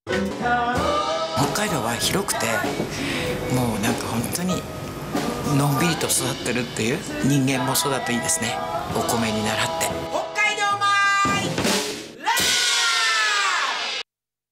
北海道は広くて、もうなんか本当にのんびりと育ってるっていう、人間も育っていいですね、お米に習って。